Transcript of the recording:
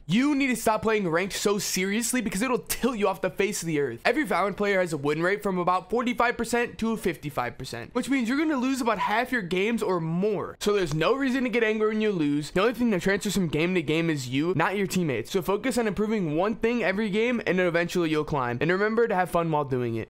You need to stop playing ranked so seriously because it'll tilt you off the face of the earth. Every Valorant player has a win rate from about 45% to 55%, which means you're going to lose about half your games or more. So there's no reason to get angry when you lose. The only thing that transfers from game to game is you, not your teammates. So focus on improving one thing every game and then eventually you'll climb. And remember to have fun while doing it.